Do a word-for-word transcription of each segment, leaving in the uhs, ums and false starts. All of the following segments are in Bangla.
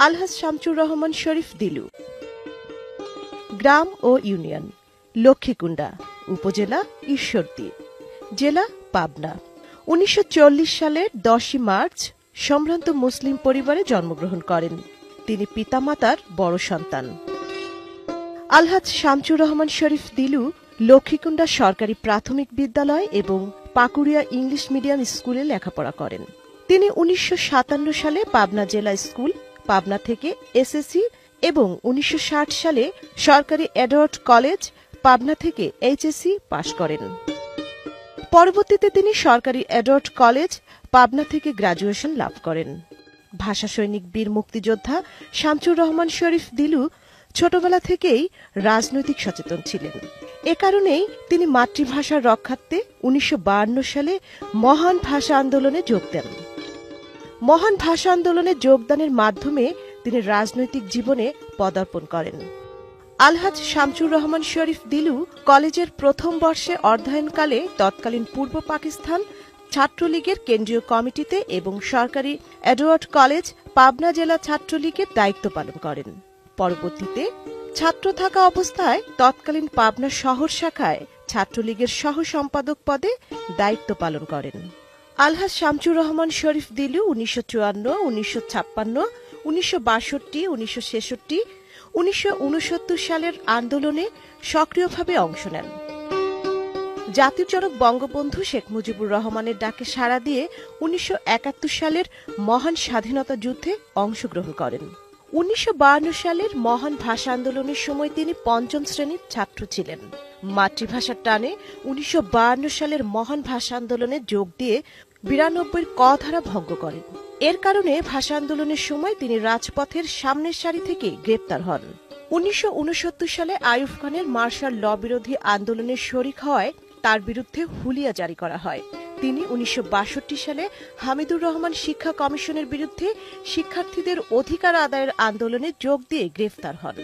আলহাজ শামচুর রহমান শরীফ দিলু। গ্রাম ও ইউনিয়ন: লক্ষ্মীকুণ্ডা, উপজেলা ঈশ্বরদী, জেলা পাবনা। উনিশশো চল্লিশ সালের দশই মার্চ সম্ভ্রান্ত মুসলিম পরিবারে জন্মগ্রহণ করেন। তিনি পিতামাতার বড় সন্তান। আলহাজ শামচুর রহমান শরীফ দিলু লক্ষ্মীকুণ্ডা সরকারি প্রাথমিক বিদ্যালয় এবং পাকুড়িয়া ইংলিশ মিডিয়াম স্কুলে লেখাপড়া করেন। তিনি উনিশশো সাতান্ন সালে পাবনা জেলা স্কুল, পাবনা থেকে এসএসসি এবং উনিশশো ষাট সালে সরকারি এডওয়ার্ড কলেজ, পাবনা থেকে এইচএসসি পাশ করেন। পরবর্তীতে তিনি সরকারি এডওয়ার্ড কলেজ, পাবনা থেকে গ্র্যাজুয়েশন লাভ করেন। ভাষা সৈনিক বীর মুক্তিযোদ্ধা শামচুর রহমান শরীফ দিলু ছোটবেলা থেকেই রাজনৈতিক সচেতন ছিলেন। এ কারণেই তিনি মাতৃভাষার রক্ষার্থে উনিশশো বায়ান্ন সালে মহান ভাষা আন্দোলনে যোগ দেন। মহান ভাষা আন্দোলনে যোগদানের মাধ্যমে তিনি রাজনৈতিক জীবনে পদার্পণ করেন। আলহাজ শামচুর রহমান শরীফ দিলু কলেজের প্রথম বর্ষে অধ্যয়নকালে তৎকালীন পূর্ব পাকিস্তান ছাত্রলীগের কেন্দ্রীয় কমিটিতে এবং সরকারি এডওয়ার্ড কলেজ, পাবনা জেলা ছাত্রলীগের দায়িত্ব পালন করেন। পরবর্তীতে ছাত্র থাকা অবস্থায় তৎকালীন পাবনা শহর শাখায় ছাত্রলীগের সহ সম্পাদক পদে দায়িত্ব পালন করেন। আলহাজ শামচুর রহমান শরীফ দিলু উনিশশো চুয়ান্ন, উনিশশো ছাপ্পান্ন, উনিশশো বাষট্টি, উনিশশো ছেষট্টি, উনিশশো উনসত্তর সালের আন্দোলনে সক্রিয়ভাবে অংশ নেন। জাতির জনক বঙ্গবন্ধু শেখ মুজিবুর রহমানের ডাকে সাড়া দিয়ে উনিশশো একাত্তর সালের মহান স্বাধীনতা যুদ্ধে অংশগ্রহণ করেন। উনিশশো বায়ান্ন সালের মহান ভাষা আন্দোলনের সময় তিনি পঞ্চম শ্রেণীর ছাত্র ছিলেন। মাতৃভাষার টানে উনিশশো বায়ান্ন সালের মহান ভাষা আন্দোলনে যোগ দিয়ে বিরানব্বই ক ধারা ভঙ্গ করেন। এর কারণে ভাষা আন্দোলনের সময় তিনি রাজপথের সামনের সারি থেকে গ্রেপ্তার হন। উনিশশো উনসত্তর সালে আইয়ুব খানের মার্শাল ল বিরোধী আন্দোলনের শরিক হওয়ায় তার বিরুদ্ধে হুলিয়া জারি করা হয়। তিনি উনিশশো বাষট্টি সালে হামিদুর রহমান শিক্ষা কমিশনের বিরুদ্ধে শিক্ষার্থীদের অধিকার আদায়ের আন্দোলনে যোগ দিয়ে গ্রেফতার হন।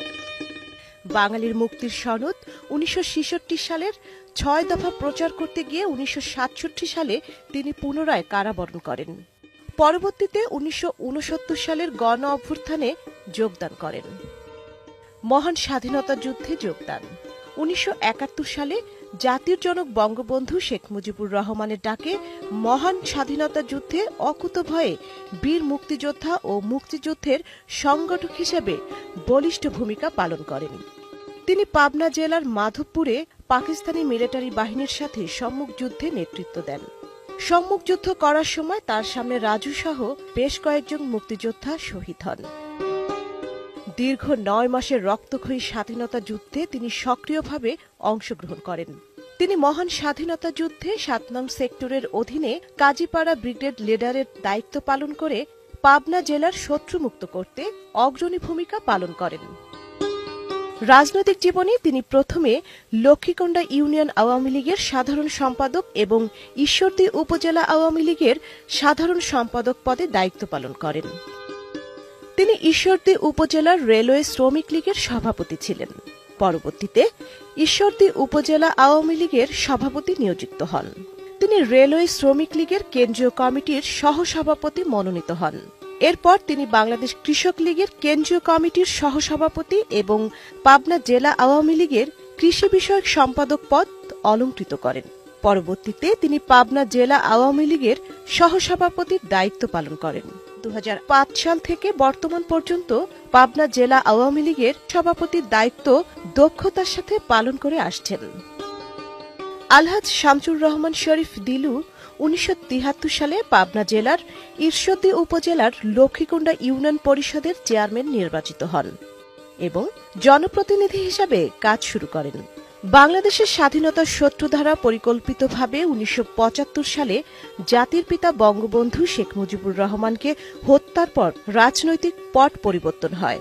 বাঙালির মুক্তির সনদ উনিশশো ছেষট্টি সালের ছয় দফা প্রচার করতে গিয়ে উনিশশো সাতষট্টি সালে তিনি পুনরায় কারাবরণ করেন। পরবর্তীতে উনিশশো উনসত্তর সালের গণ অভ্যুত্থানে যোগদান করেন। মহান স্বাধীনতা যুদ্ধে যোগদান: উনিশশো একাত্তর সালে জাতির জনক বঙ্গবন্ধু শেখ মুজিবুর রহমানের ডাকে মহান স্বাধীনতা যুদ্ধে অকুতভয়ে বীর মুক্তিযোদ্ধা ও মুক্তিযুদ্ধের সংগঠক হিসেবে বলিষ্ঠ ভূমিকা পালন করেন। তিনি পাবনা জেলার মাধবপুরে পাকিস্তানি মিলিটারি বাহিনীর সাথে সম্মুখ যুদ্ধে নেতৃত্ব দেন। সম্মুখ যুদ্ধ করার সময় তার সামনে রাজু সহ বেশ কয়েকজন মুক্তিযোদ্ধা শহীদ হন। দীর্ঘ নয় মাসের রক্তক্ষয়ী স্বাধীনতা যুদ্ধে তিনি সক্রিয়ভাবে অংশগ্রহণ করেন। তিনি মহান স্বাধীনতা যুদ্ধে সাত নং সেক্টরের অধীনে কাজীপাড়া ব্রিগেড লিডারের দায়িত্ব পালন করে পাবনা জেলার শত্রুমুক্ত করতে অগ্রণী ভূমিকা পালন করেন। রাজনৈতিক জীবনে তিনি প্রথমে লক্ষ্মীকুণ্ডা ইউনিয়ন আওয়ামী লীগের সাধারণ সম্পাদক এবং ঈশ্বরদী উপজেলা আওয়ামী লীগের সাধারণ সম্পাদক পদে দায়িত্ব পালন করেন। তিনি ঈশ্বরদী উপজেলার রেলওয়ে শ্রমিক লীগের সভাপতি ছিলেন। পরবর্তীতে ঈশ্বরদী উপজেলা আওয়ামী লীগের সভাপতি নিয়োজিত হন। তিনি রেলওয়ে শ্রমিক লীগের কেন্দ্রীয় কমিটির সহসভাপতি মনোনীত হন। এরপর তিনি বাংলাদেশ কৃষক লীগের কেন্দ্রীয় কমিটির সহসভাপতি এবং পাবনা জেলা আওয়ামী লীগের কৃষি বিষয়ক সম্পাদক পদ অলংকৃত করেন। পরবর্তীতে তিনি পাবনা জেলা আওয়ামী লীগের সহসভাপতির দায়িত্ব পালন করেন। দু হাজার পাঁচ সাল থেকে বর্তমান পর্যন্ত পাবনা জেলা আওয়ামী লীগের সভাপতির দায়িত্ব দক্ষতার সাথে পালন করে আসছেন। আলহাজ শামচুর রহমান শরীফ দিলু উনিশশো তিহাত্তর সালে পাবনা জেলার ঈশ্বরদী উপজেলার লক্ষ্মীকুণ্ডা ইউনিয়ন পরিষদের চেয়ারম্যান নির্বাচিত হন এবং জনপ্রতিনিধি হিসাবে কাজ শুরু করেন। বাংলাদেশের স্বাধীনতার শত্রু দ্বারা পরিকল্পিতভাবে উনিশশো পঁচাত্তর সালে জাতির পিতা বঙ্গবন্ধু শেখ মুজিবুর রহমানকে হত্যার পর রাজনৈতিক পট পরিবর্তন হয়।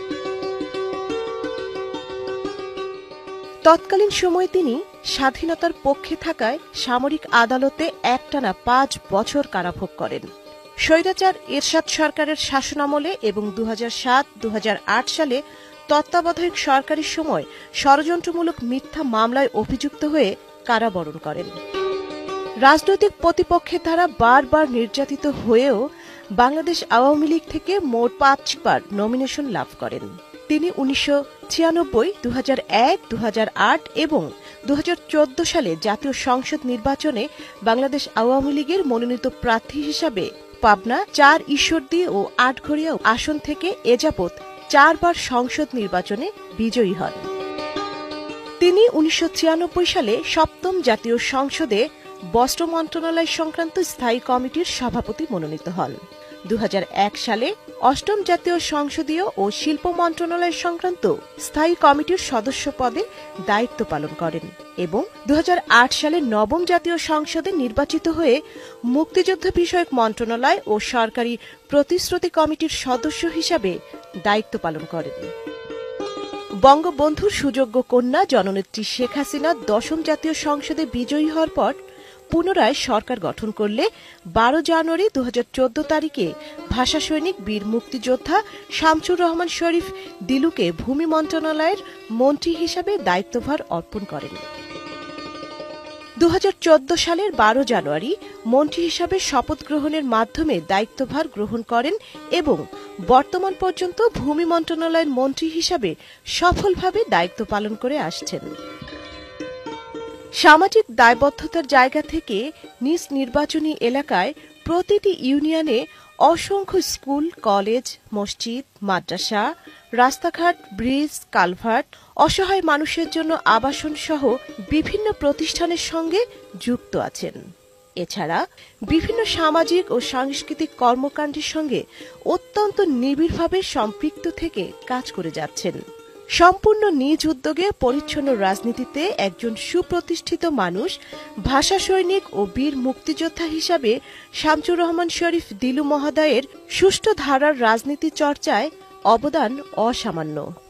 তৎকালীন সময়ে তিনি স্বাধীনতার পক্ষে থাকায় সামরিক আদালতে একটানা পাঁচ বছর কারাভোগ করেন। স্বৈরাচার এরশাদ সরকারের শাসনামলে এবং দু হাজার সাত দু হাজার আট সালে তত্ত্বাবধায়ক সরকারের সময় ষড়যন্ত্রমূলক মিথ্যা মামলায় অভিযুক্ত হয়ে কারাবরণ করেন। রাজনৈতিক প্রতিপক্ষের দ্বারা বারবার নির্যাতিত হয়েও বাংলাদেশ আওয়ামী লীগ থেকে মোট পাঁচবার নমিনেশন লাভ করেন। তিনি উনিশশো ছিয়ানব্বই, দু হাজার এক, দু হাজার আট এবং দু হাজার চোদ্দ সালে জাতীয় সংসদ নির্বাচনে বাংলাদেশ আওয়ামী লীগের মনোনীত প্রার্থী হিসাবে পাবনা, চার ঈশ্বরদী ও আটঘরিয়া আসন থেকে এযাবৎ চারবার সংসদ নির্বাচনে বিজয়ী হন। তিনি উনিশশো ছিয়ানব্বই সালে সপ্তম জাতীয় সংসদে বস্ত্র মন্ত্রণালয় সংক্রান্ত স্থায়ী কমিটির সভাপতি মনোনীত হন। দু হাজার এক সালে অষ্টম জাতীয় সংসদীয় ও শিল্প মন্ত্রণালয় সংক্রান্ত স্থায়ী কমিটির সদস্য পদে দায়িত্ব পালন করেন এবং দু হাজার আট সালে নবম জাতীয় সংসদে নির্বাচিত হয়ে মুক্তিযুদ্ধ বিষয়ক মন্ত্রণালয় ও সরকারি প্রতিশ্রুতি কমিটির সদস্য হিসাবে দায়িত্ব পালন করেন। বঙ্গবন্ধুর সুযোগ্য কন্যা জননেত্রী শেখ হাসিনা দশম জাতীয় সংসদে বিজয়ী হওয়ার পর পুনরায় সরকার গঠন করলে বারো জানুয়ারি দু হাজার চোদ্দ তারিখে ভাষা সৈনিক বীর মুক্তিযোদ্ধা শামসুর রহমান শরীফ দিলুকে ভূমি মন্ত্রণালয়ের মন্ত্রী হিসাবে দায়িত্বভার অর্পণ করেন। দু হাজার চোদ্দ সালের বারো জানুয়ারি মন্ত্রী হিসাবে শপথ গ্রহণের মাধ্যমে দায়িত্বভার গ্রহণ করেন এবং বর্তমান পর্যন্ত ভূমি মন্ত্রণালয়ের মন্ত্রী হিসাবে সফলভাবে দায়িত্ব পালন করে আসছেন। সামাজিক দায়বদ্ধতার জায়গা থেকে নিজ নির্বাচনী এলাকায় প্রতিটি ইউনিয়নে অসংখ্য স্কুল, কলেজ, মসজিদ, মাদ্রাসা, রাস্তাঘাট, ব্রিজ, কালভার্ট, অসহায় মানুষের জন্য আবাসন সহ বিভিন্ন প্রতিষ্ঠানের সঙ্গে যুক্ত আছেন। এছাড়া বিভিন্ন সামাজিক ও সাংস্কৃতিক কর্মকাণ্ডের সঙ্গে অত্যন্ত নিবিড়ভাবে সম্পৃক্ত থেকে কাজ করে যাচ্ছেন। সম্পূর্ণ নিজ উদ্যোগে পরিচ্ছন্ন রাজনীতিতে একজন সুপ্রতিষ্ঠিত মানুষ, ভাষা সৈনিক ও বীর মুক্তিযোদ্ধা হিসাবে শামসুর রহমান শরীফ দিলু মহোদয়ের সুষ্ঠু ধারার রাজনীতি চর্চায় অবদান অসামান্য।